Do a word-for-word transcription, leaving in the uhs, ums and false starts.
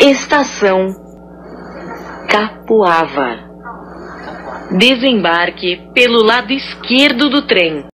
Estação Capoava. Desembarque pelo lado esquerdo do trem.